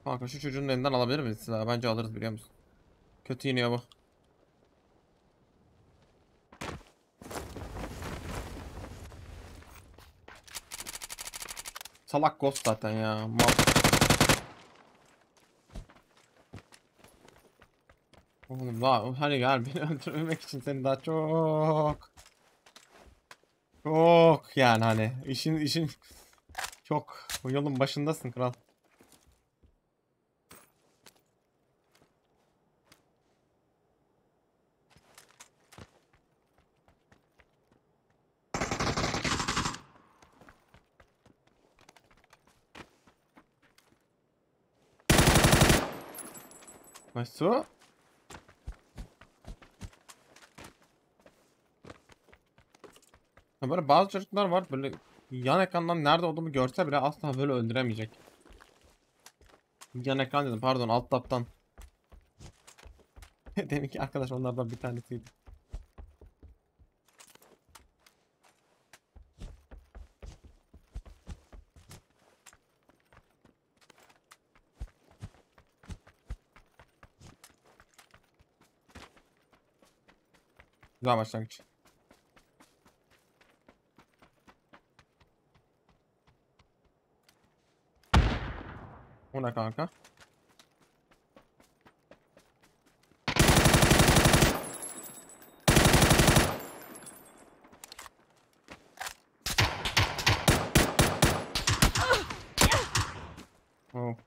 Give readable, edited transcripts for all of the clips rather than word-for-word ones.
Kanka şu çocuğun elinden alabilir miyiz silahı? Bence alırız biliyor musun? Kötü iniyor bu. Salak ghost zaten ya. Mal. Oğlum daha hani gel beni öldürmek için seni daha çok yani hani işin çok yolun başındasın kral. Nasıl? Ha böyle bazı çocuklar var böyle yan ekrandan nerede olduğumu görse bile asla böyle öldüremeyecek. Yan ekran dedim pardon alt taptan. Deminki arkadaş onlardan bir tanesiydi. Güzel başlangıç. O ne kanka? Oh.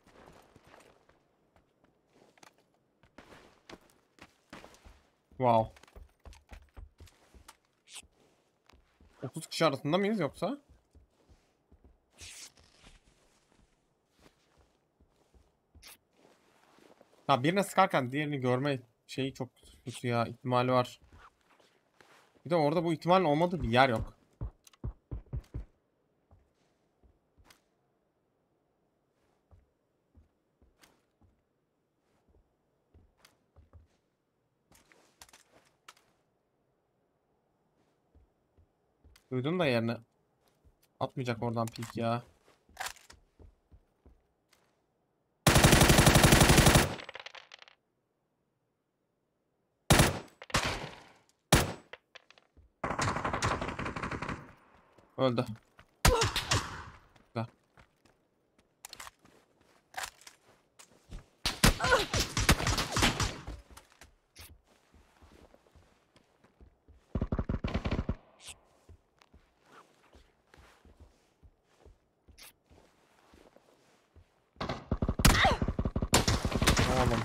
Wow. 30 kişi arasında mıyız yoksa? Ha birine sıkarken diğerini görme şeyi çok kötü ya ihtimali var. Bir de orada bu ihtimalin olmadığı bir yer yok. Duydun da yerini. Atmayacak oradan pik ya. Öldü. Güzel. Oğlum.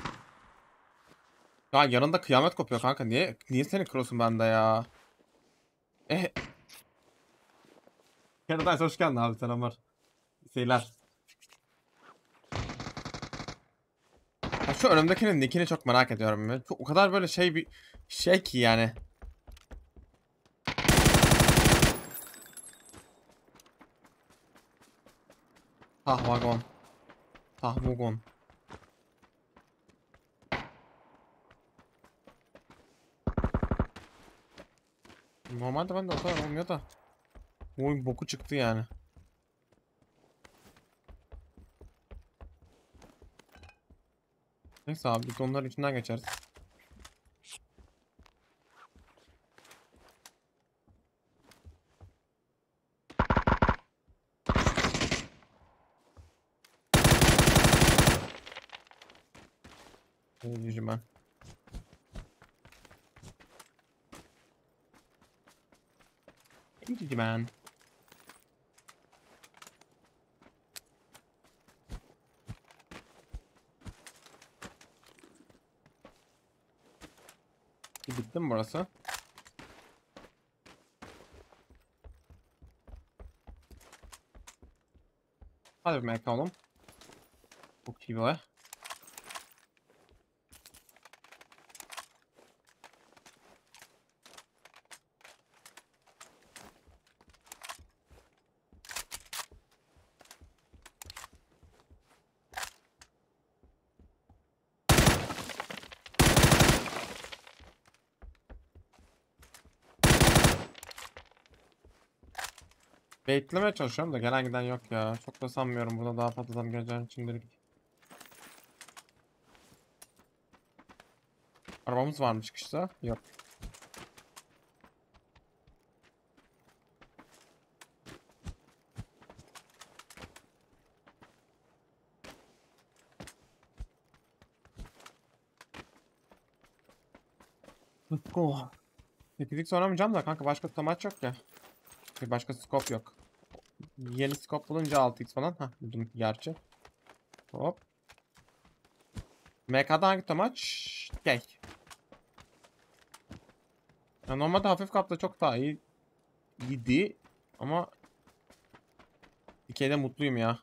Ya yanında kıyamet kopuyor kanka. Niye seni cross'un bende ya? Eh. Paradise hoş geldin abi selamlar. Seyirler. Ya şu önümdekinin nickini çok merak ediyorum. Ya. O kadar böyle şey bir şey ki yani. Tahvagon. Tahvugon. Normalde bende o kadar olmuyor da. Bu oyun boku çıktı yani. Neyse abi biz onların içinden geçeriz. Üzücü ben. Üzücü ben. Bitti mi burası? Hadi bir bakalım. Çok iyi böyle. Beklemeye çalışıyorum da gelen giden yok ya. Çok da sanmıyorum burada daha fazla adam geleceğini şimdilik. Arabamız var mı çıkışta? Yok. Let's go. 8x oynamayacağım da kanka, başka tutamaç yok ya. Başka scope yok. Yeni scope bulunca 6x falan. Hah, buldum gerçi. Hop. MK'da hangi tutamaç? Gay. Ya normalde hafif kapta çok daha iyiydi. Ama dikeyde mutluyum ya.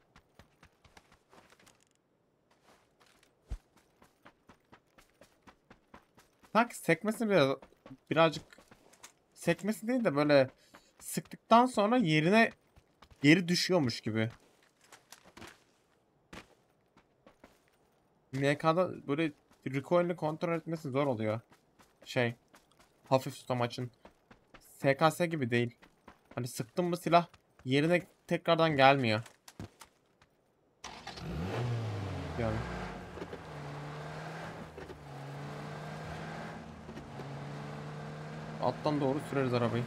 Sanki sekmesi birazcık sekmesi değil de böyle sıktıktan sonra yerine geri düşüyormuş gibi. MK'da böyle recoil'ini kontrol etmesi zor oluyor. Şey, hafif tutamaçın. SKS gibi değil. Hani sıktın mı silah yerine tekrardan gelmiyor. Yani. Alttan doğru süreriz arabayı.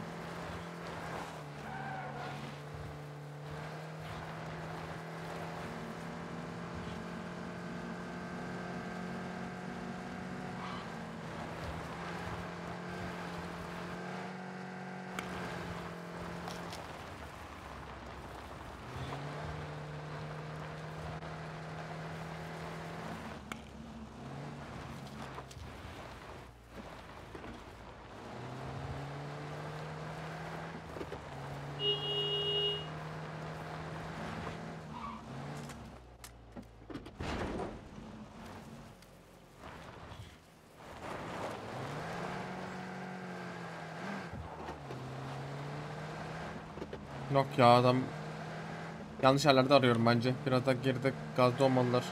Yok ya, adam yanlış yerlerde arıyorum bence. Biraz da geride gazda olmalılar.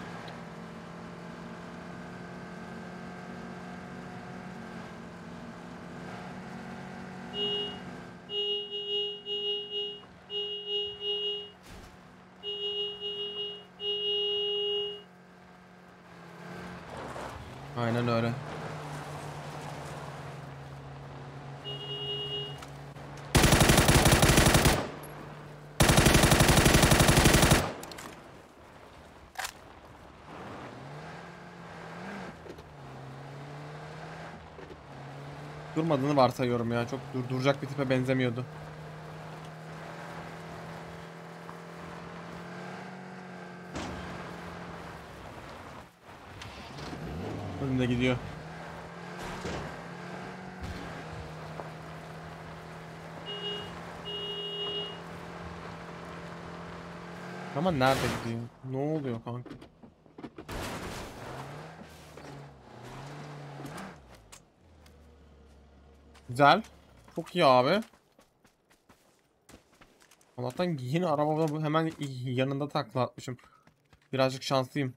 Aynen öyle. Durmadığını varsayıyorum ya. Çok duracak bir tipe benzemiyordu. Önünde gidiyor. Ama nerede gidiyor? Ne oluyor kanka? Güzel. Çok iyi abi. Allah'tan yine arabada hemen yanında takla atmışım. Birazcık şanslıyım.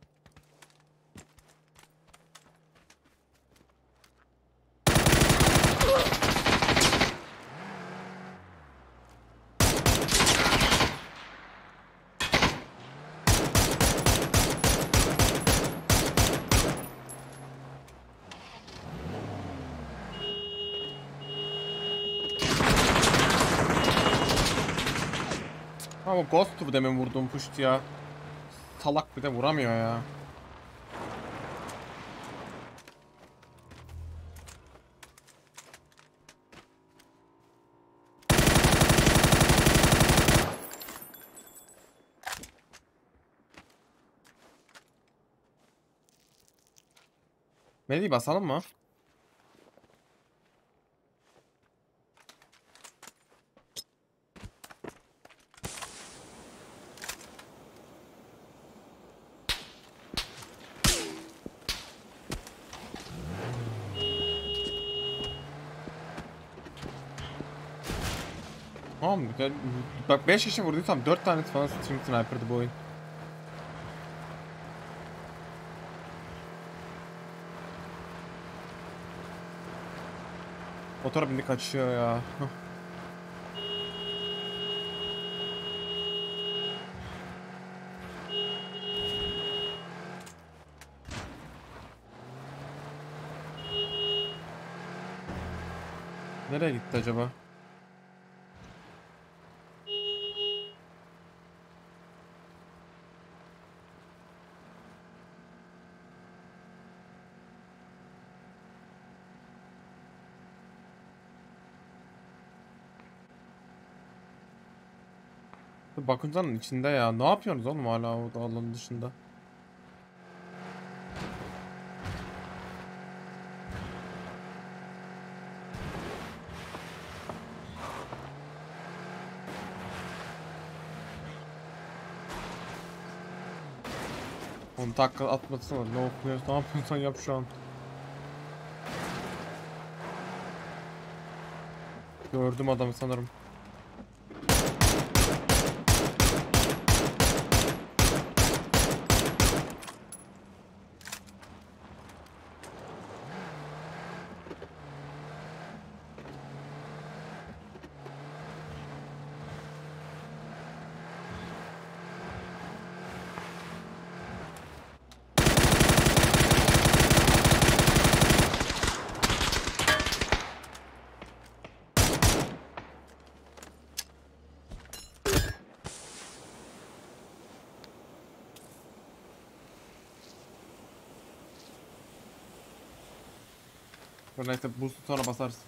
Ama Ghost'tu demin vurduğum puşt ya. Salak bir de vuramıyor ya. Meleği basalım mı? Tamam, güzel. Bak 5 kişi vurduysam 4 tanesi falan stream sniper'dı bu oyun. Motora bindi kaçıyor ya. Nereye gitti acaba? Bakıncanın içinde ya. Ne yapıyorsunuz oğlum hala o da alanın dışında? Onu takla atmasana. Ne okuyorsun? Ne yapıyorsan yap şu an. Gördüm adamı sanırım. Neyse boost'u sonra basarsın.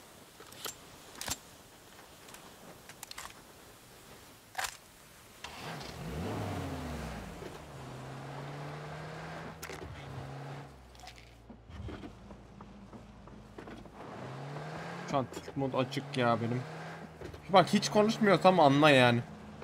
Şu an tilt mod açık ya benim. Bak hiç konuşmuyorsam anla yani.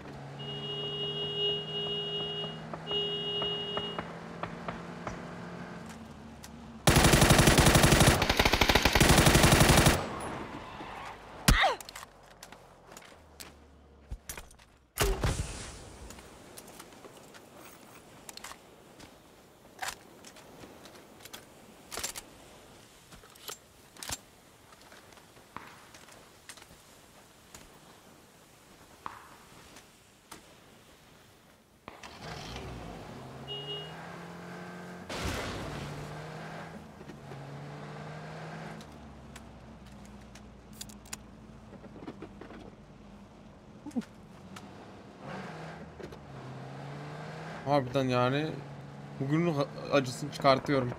Harbiden yani bugünün acısını çıkartıyorum.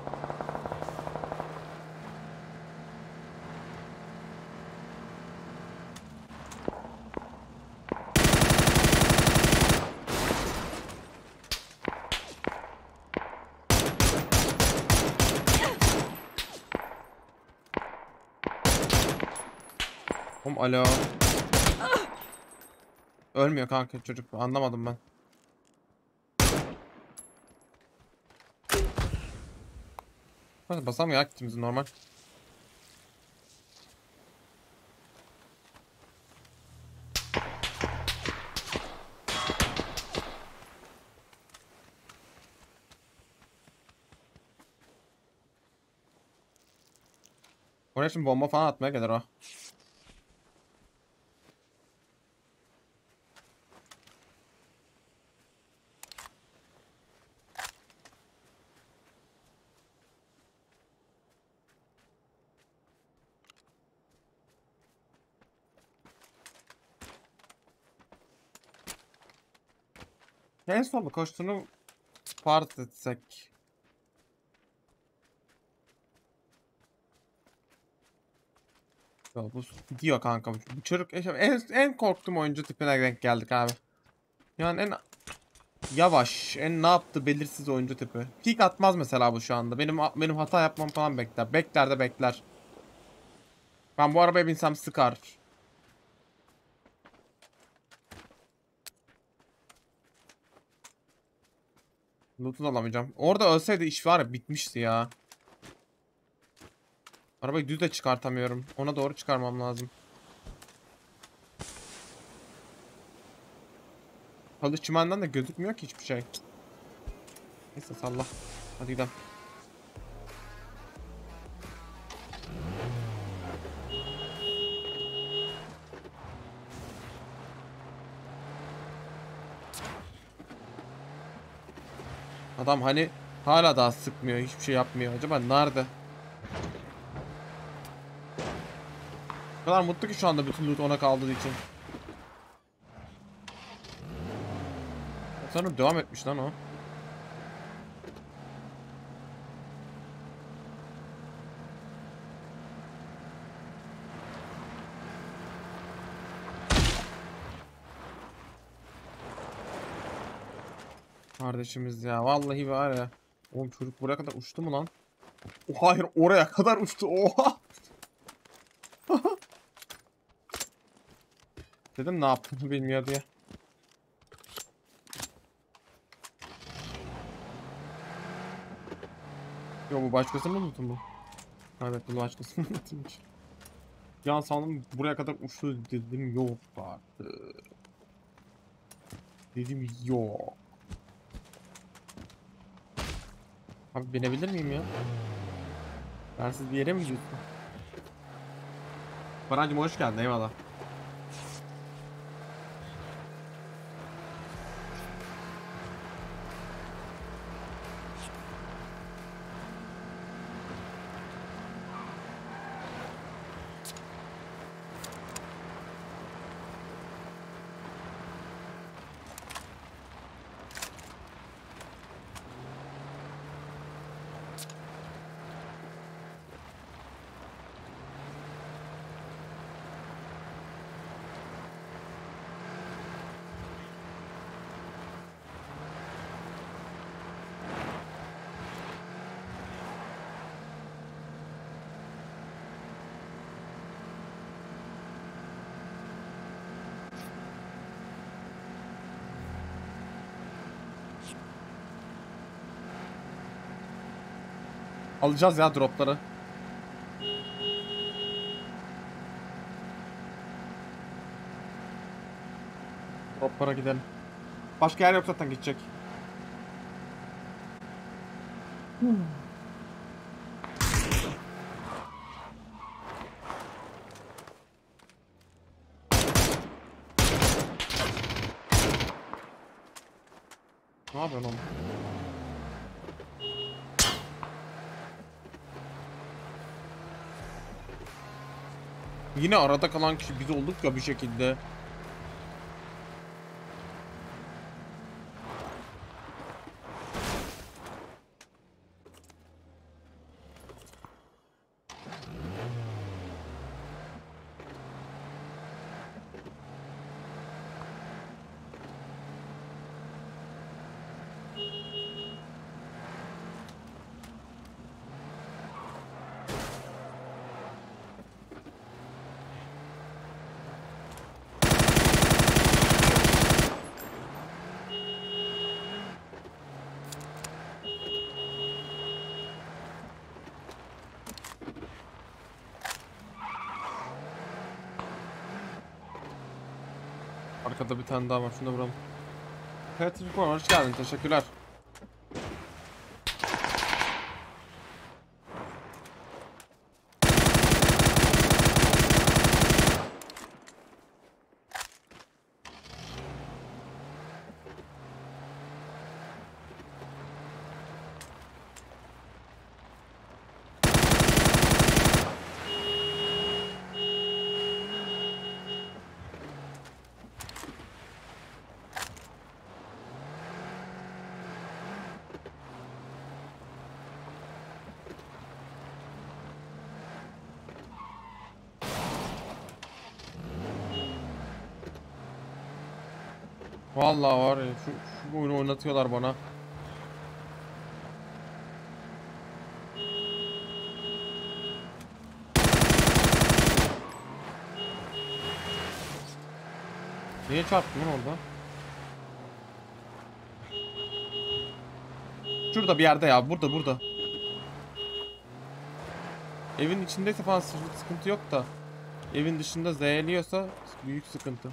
Oğlum alo. Ölmüyor kanka çocuk. Anlamadım ben. Hadi basalım ya kitimizi normal. Oraya şimdi bomba falan atmaya gelir o. En sonunda koştuğunu part etsek. Ya bu gidiyor kanka. Bu çocuk en korktuğum oyuncu tipine denk geldik abi. Yani en yavaş, en ne yaptı belirsiz oyuncu tipi. Peek atmaz mesela bu şu anda. Benim hata yapmam falan bekler. Bekler de bekler. Ben bu arabaya binsem sıkar. Loot'unu alamayacağım. Orada ölseydi iş var ya bitmişti ya. Arabayı düz de çıkartamıyorum. Ona doğru çıkarmam lazım. Halı çimenden de gözükmüyor ki hiçbir şey. Neyse salla. Hadi gidelim. Adam hani hala daha sıkmıyor. Hiçbir şey yapmıyor. Acaba nerede? O kadar mutlu ki şu anda bütün loot ona kaldığı için. Sanırım devam etmiş lan o. Kardeşimiz ya. Vallahi var ya. Oğlum çocuk buraya kadar uçtu mu lan? Oh, hayır, oraya kadar uçtu. Oha. Dedim ne yaptığını bilmiyor diye. Yo, bu başkasının mı bu? Evet, bu başkasının lootuymuş. Ya sandım buraya kadar uçtu, dedim yok artık. Dedim yok. Abi binebilir miyim ya? Bensiz bir yere mi gidiyorsun? Barancım hoş geldin, eyvallah. Alacağız ya dropları. Droplara gidelim. Başka yer yok zaten gidecek. Ne yapıyorsun oğlum? Yine arada kalan kişi biz olduk ya bir şekilde. Arkada bir tane daha var. Şunu da vuralım. Patrick var. Hoş geldin. Teşekkürler. Vallahi var ya, şu oyunu oynatıyorlar bana. Niye çarptın lan orada? Şurada bir yerde ya. Burada. Evin içindeyse falan sıkıntı yok da. Evin dışında zehirliyorsa büyük sıkıntı.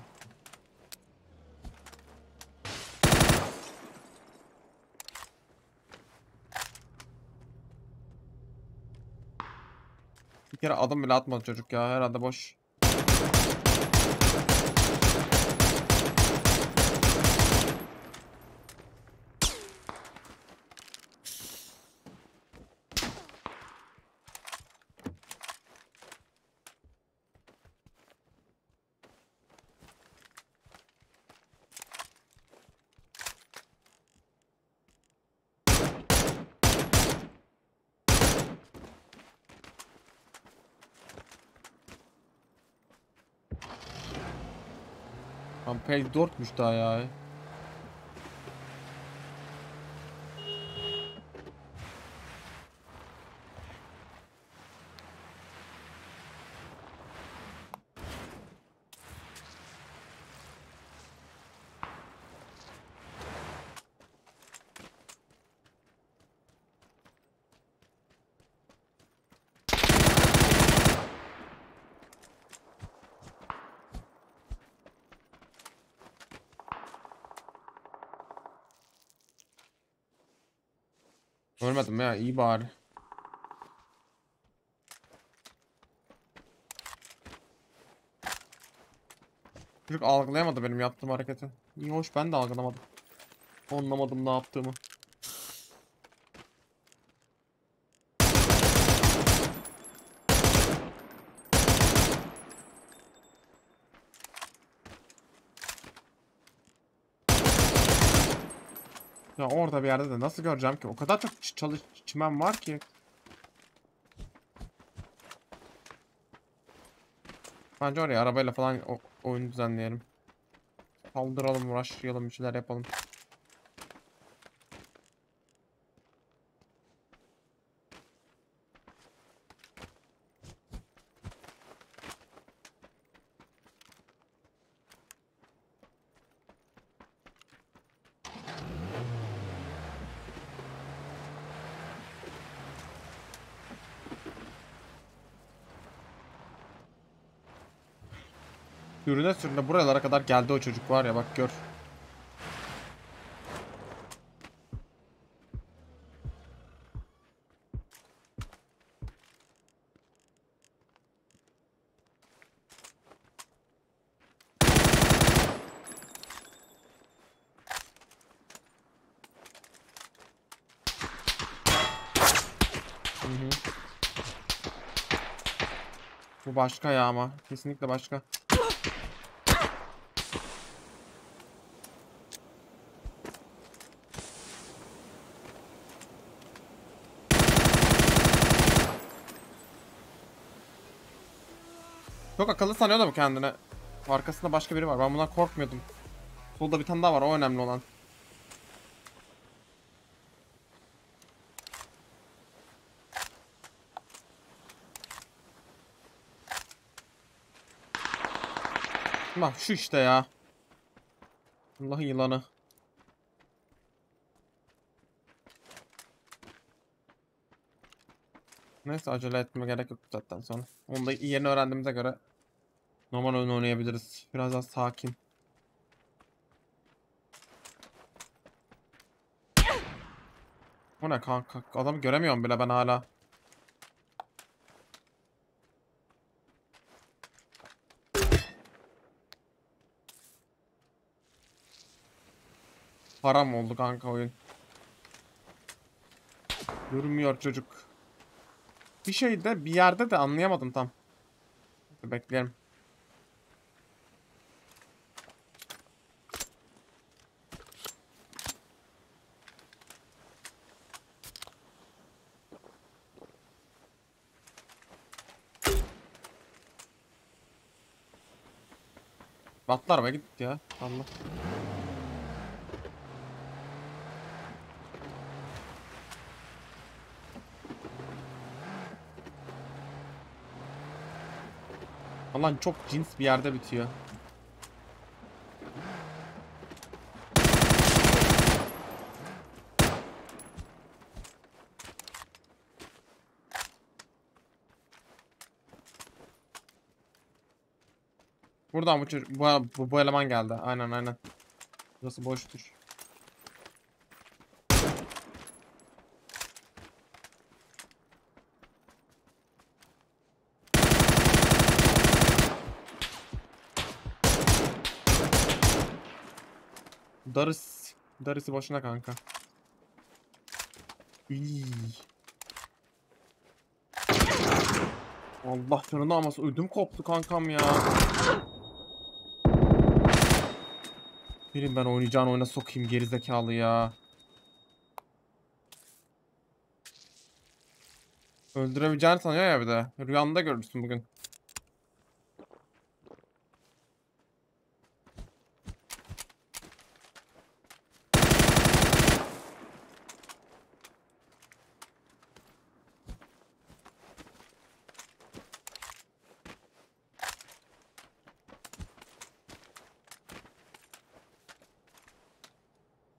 Bir kere adım bile atmadı çocuk ya. Herhalde boş. Lan Page 4'müş daha ya. Ölmedim ya, iyi bari. Çocuk algılayamadı benim yaptığım hareketi. İyi hoş, ben de algılamadım. Anlamadım ne yaptığımı. Ya orada bir yerde de nasıl göreceğim ki? O kadar çok çimen var ki. Bence oraya arabayla falan oyun düzenleyelim. Kaldıralım, uğraşlayalım, bir şeyler yapalım. Sürüne sürüne buralara kadar geldi o çocuk, var ya, bak gör. Hı hı. Bu başka ya, ama kesinlikle başka. Çok akıllı sanıyor da bu kendine. Arkasında başka biri var. Ben bundan korkmuyordum. Solda bir tane daha var. O önemli olan. Bak şu işte ya. Allah'ın yılanı. Neyse, acele etme gerek yok zaten sonra. Onu da yerini öğrendiğimize göre normal oyun oynayabiliriz. Biraz daha sakin. O ne kanka? Adamı göremiyorum bile ben hala. Param oldu kanka oyun. Görünmüyor çocuk. Bir şeyde, bir yerde de anlayamadım tam. Bekleyelim. Atla arabaya git ya. Allah. Allah'ın çok cins bir yerde bitiyor. Buradan bu çocuk, bu eleman geldi. Aynen aynen. Burası boştur. Darısı boşuna kanka. İy. Allah canını almasın. Ödüm koptu kankam ya. Birim ben oynayacağın oyuna sokayım gerizekalı ya. Öldürebileceğini sanıyor ya bir de. Rüyanda görürsün bugün.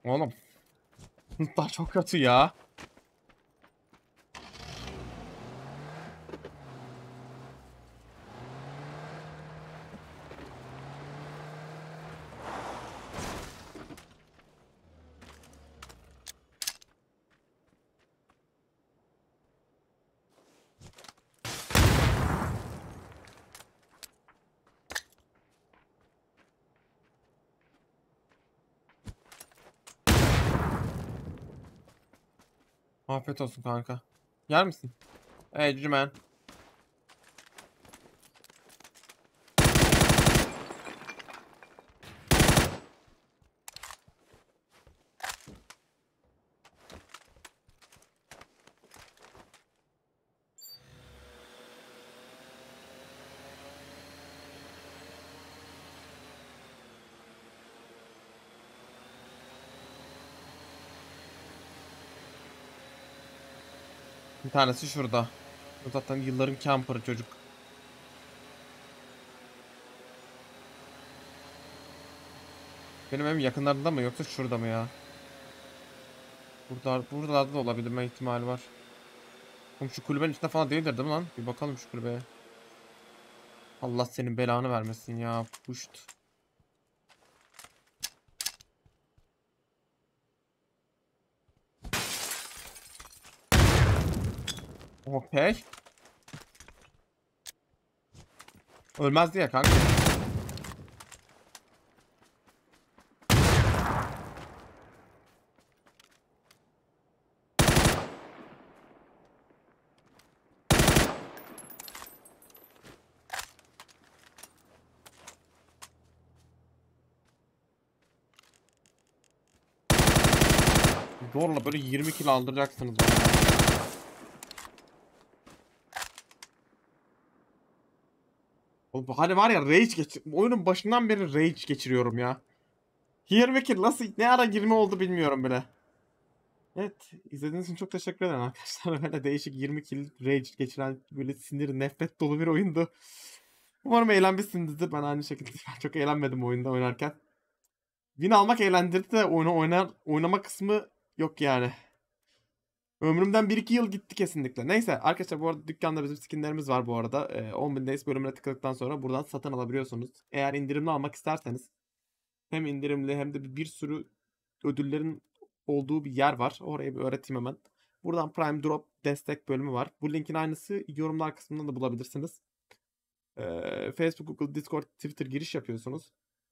Oğlum. Lootlar çok kötü ya. Afiyet olsun kanka. Yer misin? Ecmen. Bir tanesi şurada. Bu zaten yılların camper'ı çocuk. Benim evim yakınlarında mı yoksa şurada mı ya? Buralarda da olabilme ihtimali var. Oğlum şu kulübenin içinde falan değildir değil mi lan? Bir bakalım şu kulübeye. Allah senin belanı vermesin ya. Puşt. Okey. Ölmezdi ya kanka. Zorla böyle 20 kill aldıracaksınız bana. Oğlum, hani var ya rage oyunun başından beri rage geçiriyorum ya. 20 kill nasıl ne ara 20 oldu bilmiyorum bile. Evet, izlediğiniz için çok teşekkür ederim arkadaşlar. Böyle değişik 20 kill rage geçiren böyle sinir nefret dolu bir oyundu. Umarım eğlenmişsinizdir. Ben aynı şekilde çok eğlenmedim oyunda oynarken. Win almak eğlendirdi de oynama kısmı yok yani. Ömrümden 1-2 yıl gitti kesinlikle. Neyse arkadaşlar, bu arada dükkanda bizim skinlerimiz var bu arada. 10.000 Days bölümüne tıkladıktan sonra buradan satın alabiliyorsunuz. Eğer indirimli almak isterseniz hem indirimli hem de bir sürü ödüllerin olduğu bir yer var. Orayı bir öğreteyim hemen. Buradan Prime Drop destek bölümü var. Bu linkin aynısı yorumlar kısmında da bulabilirsiniz. Facebook, Google, Discord, Twitter giriş yapıyorsunuz.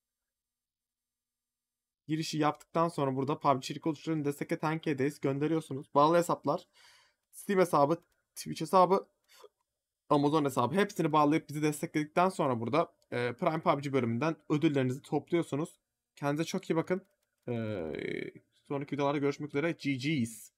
Girişi yaptıktan sonra burada PUBG Recruiter'ın destekle Tenke'deyiz. Gönderiyorsunuz. Bağlı hesaplar, Steam hesabı, Twitch hesabı, Amazon hesabı hepsini bağlayıp bizi destekledikten sonra burada Prime PUBG bölümünden ödüllerinizi topluyorsunuz. Kendinize çok iyi bakın. Sonraki videolarda görüşmek üzere. GG's.